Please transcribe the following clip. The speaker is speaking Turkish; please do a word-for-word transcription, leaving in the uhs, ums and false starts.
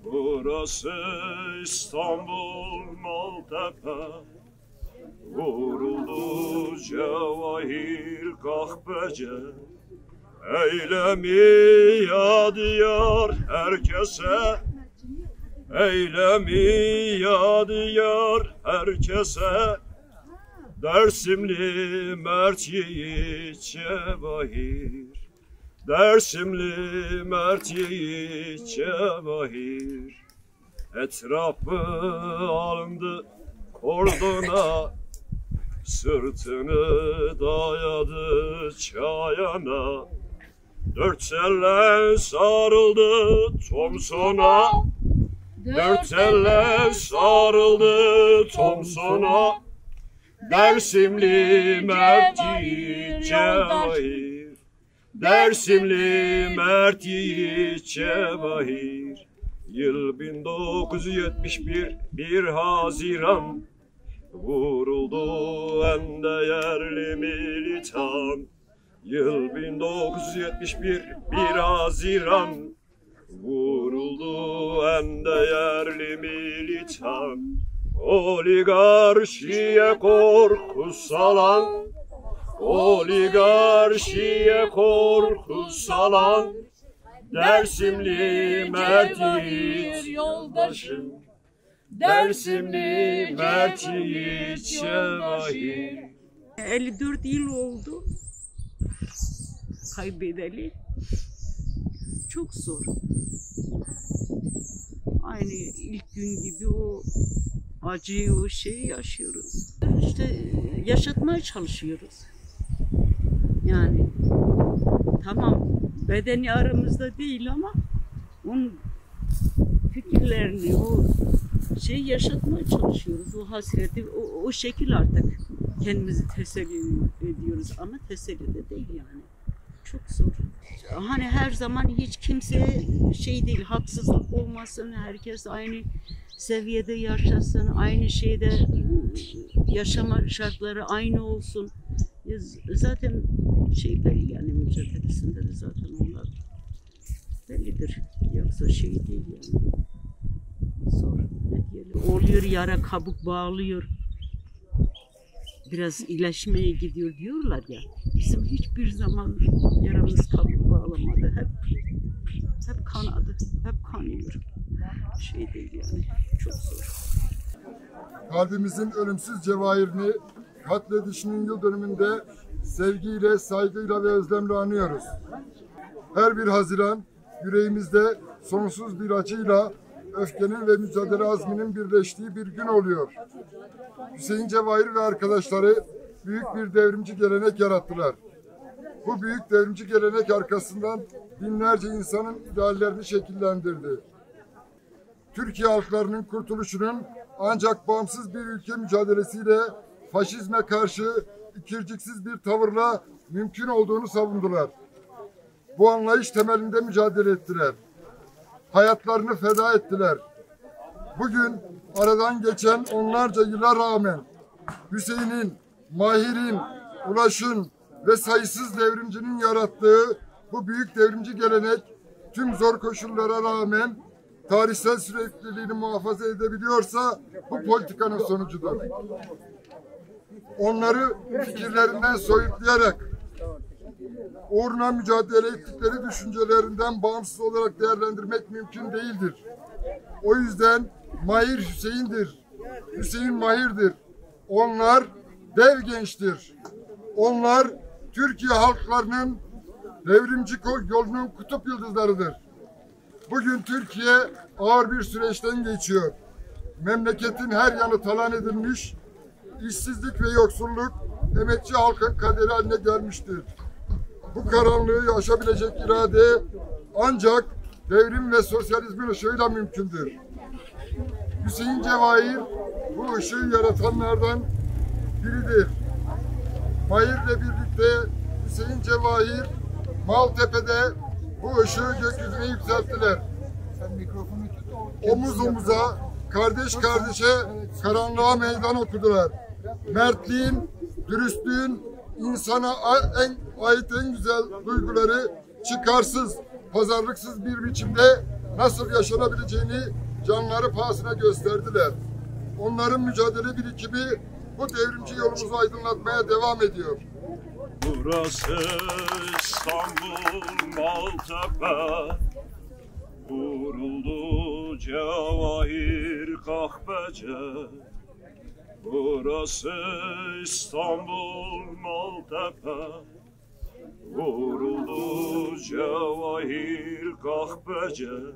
Burası İstanbul Maltepe, vuruldu cevahir kahpece. Eylemi yadigar herkese, eylemi yadigar herkese. Dersimli mert yiğit cevahir, Dersimli mert yiğit cevahir. Etrafı alındı kordona, sırtını dayadı çayana. Dört elle sarıldı Thompson'a, Dört elle sarıldı Thompson'a. Dersimli mert yiğit cevahir, Dersimli mert yiğit cevahir. Yıl bin dokuz yüz yetmiş bir, bir Haziran, vuruldu en değerli militan. Yıl bin dokuz yüz yetmiş bir, bir Haziran, vuruldu en değerli militan. Oligarşiye korku salan, Oligarşiye korku salan. Dersimli mert yiğit yoldaşım, Dersimli mert yiğit cevahir. elli dört yıl oldu kaybedeli. Çok zor. Aynı ilk gün gibi o acıyı, o şeyi yaşıyoruz. İşte yaşatmaya çalışıyoruz. Yani tamam, bedeni aramızda değil ama onun fikirlerini, o şeyi yaşatmaya çalışıyoruz. O hasreti, o, o şekil artık kendimizi teselli ediyoruz ama teselli de değil yani. Çok zor. Hani her zaman hiç kimse şey değil, haksızlık olmasın, herkes aynı seviyede yaşasın, aynı şeyde yaşama şartları aynı olsun. Zaten şey belli yani, mücadelesinde de zaten onlar bellidir. Yoksa şey değil yani. Zor. Ne diyelim. Oluyor, yara kabuk bağlıyor. Biraz iyileşmeye gidiyor diyorlar ya. Bizim hiçbir zaman yaramız kabuk bağlamadı. Hep hep kanadı. Hep kanıyor. Şey değil yani. Çok zor. Kalbimizin ölümsüz cevahirini katledişinin yıl dönümünde sevgiyle, saygıyla ve özlemle anıyoruz. Her bir Haziran yüreğimizde sonsuz bir acıyla öfkenin ve mücadele azminin birleştiği bir gün oluyor. Hüseyin Cevahir ve arkadaşları büyük bir devrimci gelenek yarattılar. Bu büyük devrimci gelenek arkasından binlerce insanın ideallerini şekillendirdi. Türkiye halklarının kurtuluşunun ancak bağımsız bir ülke mücadelesiyle, faşizme karşı ikirciksiz bir tavırla mümkün olduğunu savundular. Bu anlayış temelinde mücadele ettiler. Hayatlarını feda ettiler. Bugün aradan geçen onlarca yıla rağmen Hüseyin'in, Mahir'in, Ulaş'ın ve sayısız devrimcinin yarattığı bu büyük devrimci gelenek tüm zor koşullara rağmen tarihsel sürekliliğini muhafaza edebiliyorsa bu politikanın sonucudur. Onları fikirlerinden soyutlayarak uğruna mücadele ettikleri düşüncelerinden bağımsız olarak değerlendirmek mümkün değildir. O yüzden Mahir Hüseyin'dir. Hüseyin Mahir'dir. Onlar dev gençtir. Onlar Türkiye halklarının devrimci yolunun kutup yıldızlarıdır. Bugün Türkiye ağır bir süreçten geçiyor. Memleketin her yanı talan edilmiş, işsizlik ve yoksulluk emekçi halkın kaderi haline gelmiştir. Bu karanlığı aşabilecek irade ancak devrim ve sosyalizmin ışığıyla mümkündür. Hüseyin Cevahir bu ışığı yaratanlardan biridir. Mahir'le birlikte Hüseyin Cevahir Maltepe'de bu ışığı gökyüzüne yükselttiler. Omuz omuza, kardeş kardeşe karanlığa meydan okudular. Mertliğin, dürüstlüğün, insana en, ait en güzel duyguları çıkarsız, pazarlıksız bir biçimde nasıl yaşanabileceğini canları pahasına gösterdiler. Onların mücadele birikimi bu devrimci yolumuzu aydınlatmaya devam ediyor. Burası İstanbul Maltepe, vuruldu cevahir kahpece. Burası İstanbul Maltepe, vuruldu cevahir kahpece.